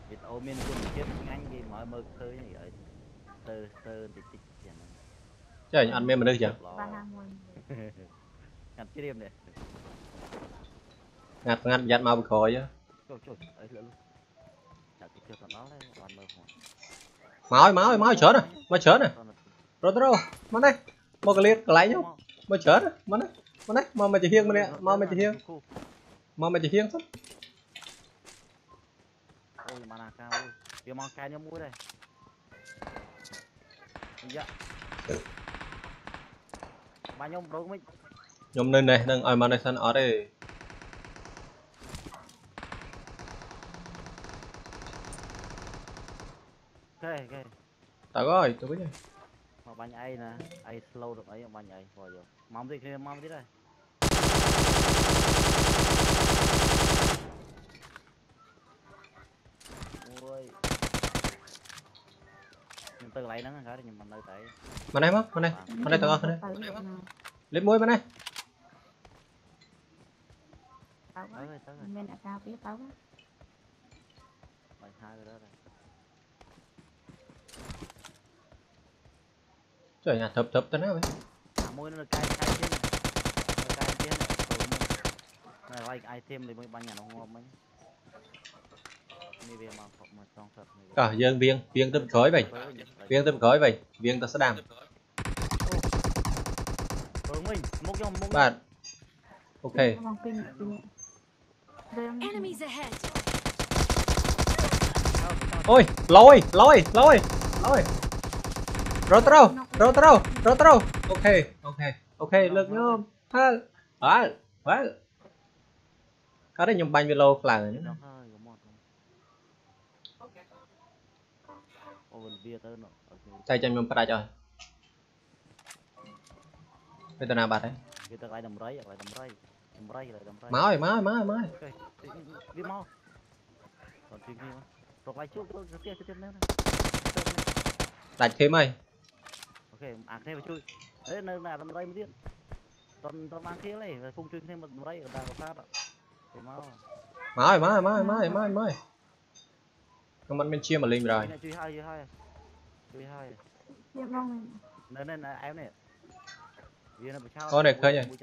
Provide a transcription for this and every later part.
Việt Âu miền quân chết nhanh thì mới mơ khơi này ở tơ thì tích tiền Chứ anh mê mà được chưa? ngặt cái đêm này Ngặt dắt mau bị khỏi chứ. trời ấy lỡ luôn chả cái chưa tận đó đấy toàn mơ Máu chớn à, máu chớn à. Rồi đâu, mà đây, một cái liệt lại nhau, máu chớn à, mà đây, mà mày chỉ hiên mà nè, mà mày chỉ hiên thôi. ôi mà là cao ơi, kia mong cái nhau mũi đây, dạ, ba nhông đâu mình, Nhom nên này, đang ở mà đây sân ở đây. cái, Tao rồi, tôi biết rồi. mà bánh ai nè, ai slow được ấy bánh ai, rồi rồi, mong gì kia mong gì đây, ôi, nhưng từ lấy nó cái nhưng mà nơi tại, Mà đây tao có đây. Lấy muối mà đây. tới rồi, Mình đã cao biết tao bánh hai rồi đó đây. Trời nhà thập tới nào vậy? Môi nó cay trên này like item thì mới ban nhà nó ngon mấy này về mà trong thật này Cả dương viên tâm khói vậy, viên ta sẽ đam. mình một Bạn, ok. Enemies ahead. Ôi, lôi. Rồi trâu. Ok, lực nhôm. Ha. Quá. Có đấy nhung banh về lô là nữa. Tay chân nhung para cho. Bây giờ nào bạn đấy? Kita lại đầm rấy. Máu. Đi mau. Còn chuyện gì mà. Rồi lại chút cái tiếp nữa. Đặt thêm ơi. Ok, thêm chui. Đấy nơi nào đầm rấy mới biết. Toàn mang kia này, rồi phun thêm một rấy ở đằng sát ạ. Thì mau. Máu. Không mình chia mà lên rồi. Chui hai. Nên em này. Có này khơi nhỉ.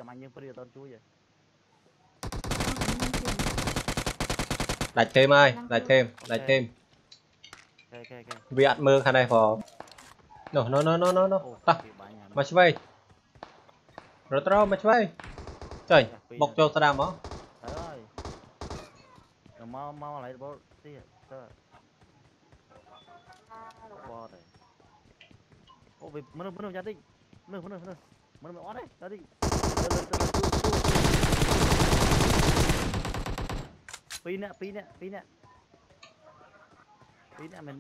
Đặt thêm. Okay. Vì ăn mưa khả này phò. No. Ta. Mà chơi. Rồi tao mà chơi. Trời, bọc cho tao đam đó. Rồi mau lại bố tí bò này. Ô vì mình ra đi. Mình ót đấy, ra đi. Pin nè mình.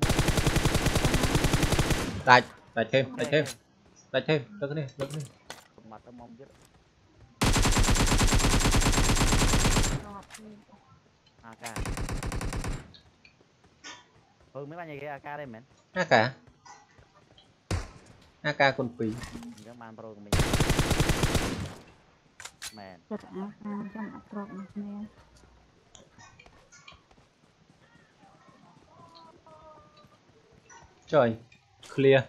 Đặt thêm. Đặt thêm, được cái này. Mặt tao mong biết. AK. Mấy bạn nhảy cái AK đây mến. AK con phí. Các bạn pro của mình. Mền. Trời, clear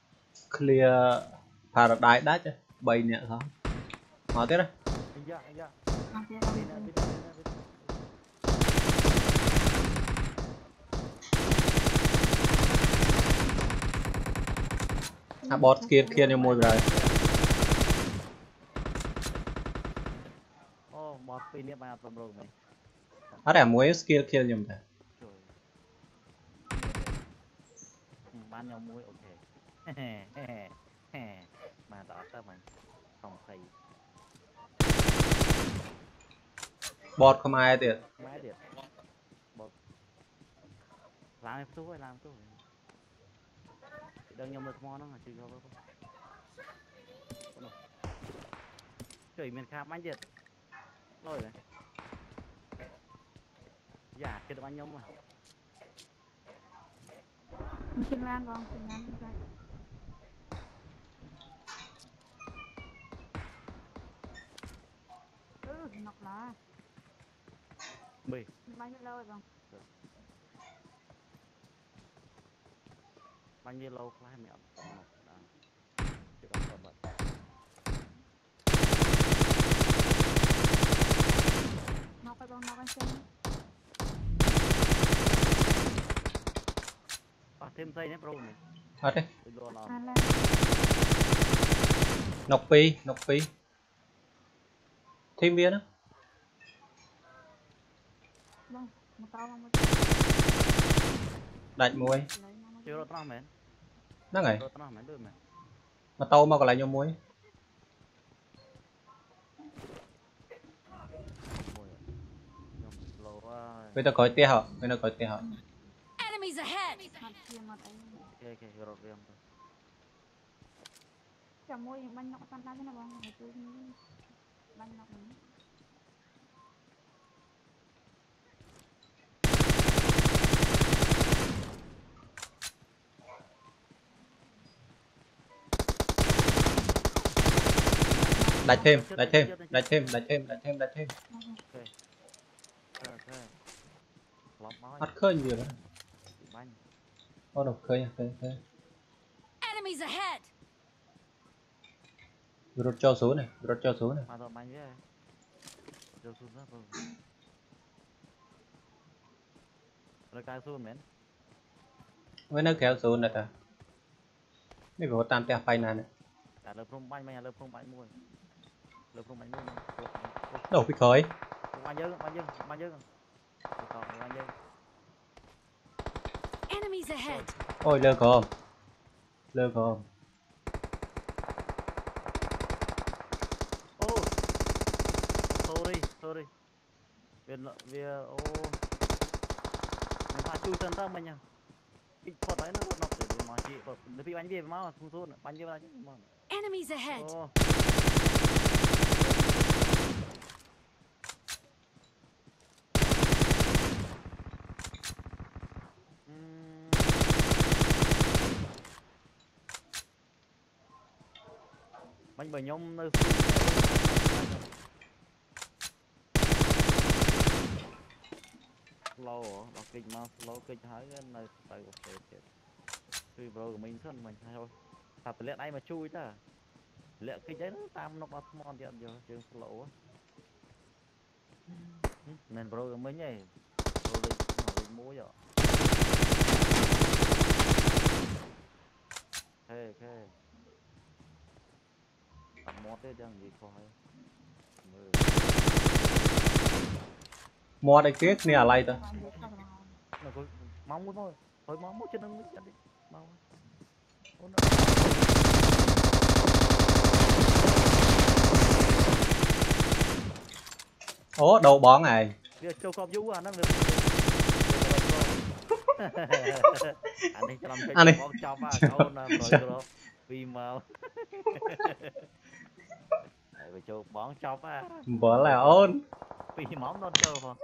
paradise đắt chứ, bay nè thôi. Mở tiếp đấy. Dạ. Bot kia như môi rồi. Bot pin này bạn pro của mình. Ada muối skill kia nhầm thế. Ban nhau muối ok. Mà đó sao mình không thấy. Bot không ai tiệt. Bot. Làm tôi. Đừng nhầm được món nó là chưa có. Trời miền khá bánh điện. Lôi này. Dạ, cái đồ anh nhông mà. Chừng lan ra. Nọc lá. Bì. Bánh lâu rồi. anh như lâu quá mẹ chỉ có phần bật nó cái con nó cái chân thêm dây nhé bro này hết đấy đồ nào lên nọc pi thêm viên á vâng một tao một đạch muối chưa đâu tao mến nó ngày đâu tao mến được mẹ mà tàu mà còn lại nhau muối lâu quá bây giờ coi tia họ bây giờ coi tia họ Enemies ahead! mặt kia mặt ấy ok rồi riêng thôi chả môi bánh nó tan ra thế nào bông tôi bánh nó cũng đạch thêm ok lọc máu bắt khơi nhiều lắm bánh ô đâu khơi Enemies ahead! rút cho số này mà thôi bánh với cho xuống đó rồi rồi cài xuống mến với nó kéo số này ta mấy bộ tam tia phay này cả lớp phong bánh lớp phong bánh mua lớp phong bánh mua đâu bị khơi bánh dơ còn bánh dơ Enemies ahead! ôi lơ không oh sorry vì ô mình phải chui chân ra mình nha ít phật đấy nó để mà chị để bánh về máu không xuống bánh về chứ mà Enemies ahead! ô bánh bởi nhóm nơi lâu đó kinh mà lâu kinh hái cái này tay của chết thì bro của mình thân mình thôi thật lẽ đây mà chui ta lẽ kinh đấy nó tam nó bắt mòn thì giờ trường slow á nên bro của mình nhỉ bro lên mũi rồi ok tập mót đấy chẳng gì coi mua đây kết nè lại ta nó có mong muốn thôi mong muốn cho nó mới đi mau ố đầu bón này việc châu cọp vũ à nó được anh ấy làm cho bón chọc à câu là rồi vì mà về châu bón chọc à bỏ là ôn vì món non châu mà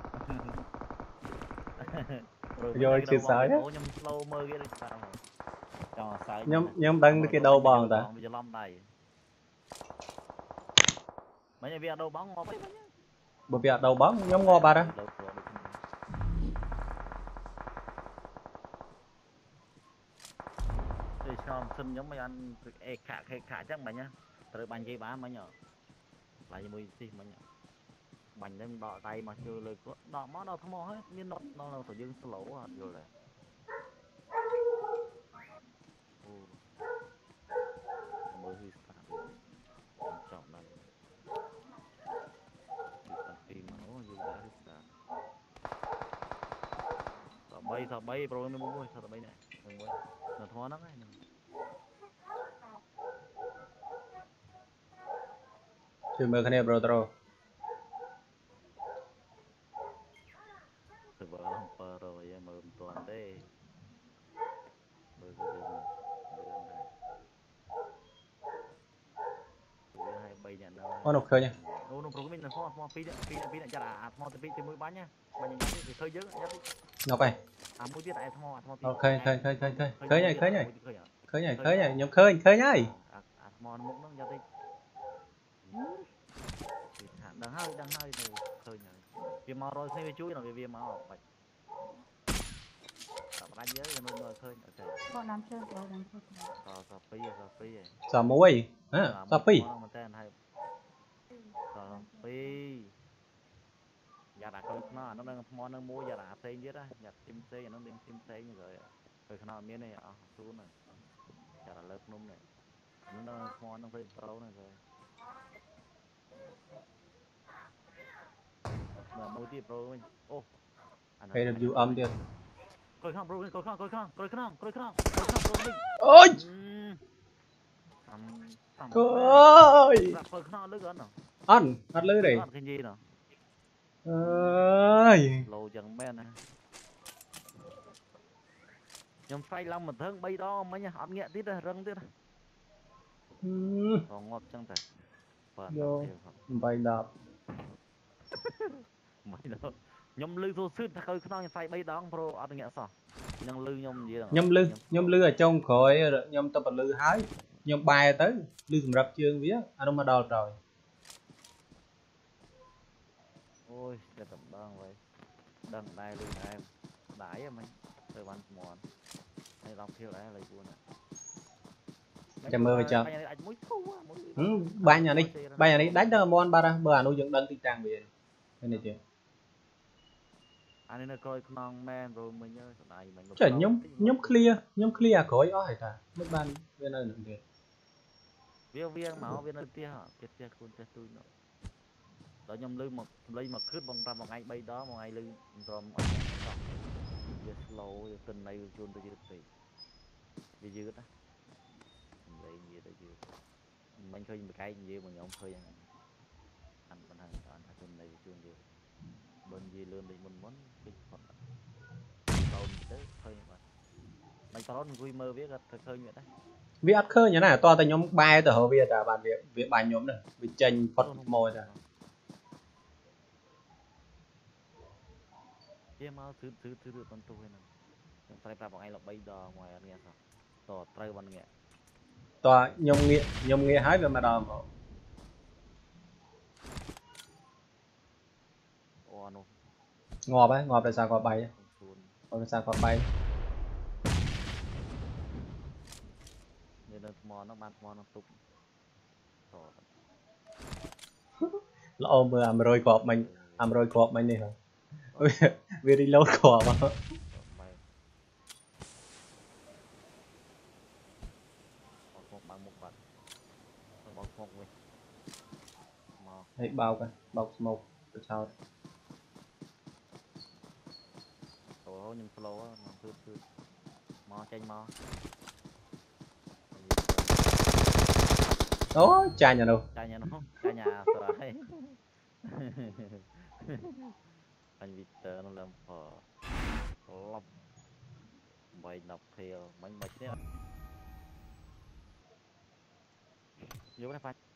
rồi chia sẻ á nhâm lâu mơ cái sao cho sai nhóm đăng cái đầu bòn ta bây giờ lâm này mấy nhà việc đâu bóng ngọt ấy bởi vì đầu bón nhóm ngô bà đó thì xong xin giống mấy anh khả chắc mà nhá rồi bánh gì bá mà nhỏ lại mùi gì mà nhỏ bánh đem đỏ tay mà chưa lời đỏ món đâu không hết nhưng nó là phải dưng lỗ à rồi lại mới huy trọng này đi mà nó như đã thợ bay rồi mình mua thợ bay này mình mua nó thoa nó này chưa mơ cái này bro tro từ bờ làm bờ rồi mà toàn thế bờ hai bay nhận đâu ô nộp khơi nha nó pro mình là phò phi đã chả là phò phi thì mới bán nhá bây giờ thì khơi dữ nộp này mũi tiết tại phò khơi nhảy nhóm khơi nhảy phò nó múc nó ra đi đang hơi từ khơi nhảy vì màu rồi xem chui là vì màu bạch បាញ់យើទៅនោះឃើញអូខេ bọn làm chơi rồi làm chơi សពីឯងសមួយហ៎សពីរមែនតើហើយសពីយ៉ាដាក់កុយខ្នោអានោះនឹងថ្មនឹងមួយយ៉ាដាក់ផ្សេងទៀតណាយ៉ាទីមផ្សេងអានោះទីមផ្សេងrồiកុយខ្នោអត់មានទេអស់ស៊ូនយ៉ាដាក់លើភ្នំនេះអានោះនឹងថ្មនឹងផ្សេងប្រូហ្នឹងrồi mà mỗi tí pro mình ô AW âmទៀត coi không pro mình coi không pro mình អូយ tầm អើយ coi không lướt gần nào អត់អត់លឺទេ cái gì nào អើយ lâu chẳng men này nhom say long một thân bay đó mấy nhá ăn nhẹ tí đây răng tí đây còn ngọt chẳng thể vô បាយ10 mấy đó nhom lư thô sứt coi không say bay đó pro ăn nhẹ sao nhom lư nhom gì đâu ខ្ញុំលឺឲ្យចុងក្រោយខ្ញុំទៅបលឺហើយខ្ញុំបែរទៅលឺសម្រាប់ជើងវាអានោះមកដល់ក្រោយ ôi cái tầm đang vậy đang đai lư em đái em anh tôi bắn mòn hay đọc theo đấy lấy buồn à ចាំមើលវាចុះ anh mũi thâu á mũi បាញ់អានេះដាច់ដល់មន់បាត់ហើយបើអានោះយើងដឹងទីតាំងវាឃើញទេ anh ấy nó coi non men rồi mình nhớ này mình ចុះខ្ញុំ clear អាក្រោយអស់ហើយតាមិនបានវានៅនឹងទៀត viên viên máu viên nơi tia tia cuốn tia tôi nữa đó nhom lư một lấy một khứt bằng ra một ngày bay đó một ngày lư rồi một ngày giờ slow giờ tuần này chuồn tôi chưa tỷ vì dư đó lấy gì đó dư mình khơi một cái gì mà nhóm khơi anh bên hàng anh tuần này chuồn dư bên gì lươn đi mình muốn cái phần tàu tới khơi mà mình tao nó vui mơ biết là khơi như vậy đấy វាអត់ឃើញណាតោះតែខ្ញុំបែរទៅរកវាតាបានវាបាញ់ខ្ញុំនេះវាចេញផុតម៉ួយតាជាមកthứបន្ទូហ្នឹងខ្ញុំត្រូវប្រាប់បងឯងល្បីដល់ngoàiអត់ងាកសោះតត្រូវបានងាកតោះខ្ញុំងាកហើយវាមកដល់មកអូអានោះងាប់ហើយងាប់ដោយសារគាត់បាយសួនដោយសារគាត់បាយនៅលើថ្មនោះបានថ្មនោះទុកតល្អមើលអា100គ្រាប់មិញអា100គ្រាប់មិញនេះហ៎វា reload គ្រាប់ bằng một vật bọc mộtវិញមកហើយបោកបោក smoke ទៅចោលអូខ្ញុំ slow មកគឺមកចេញមកអូចាញ់អានោះចាញ់នោះចាញ់អាស្រ័យអញ Victor នោះឡើងផឡប់បី10 kill មិញបាច់នេះយកទៅ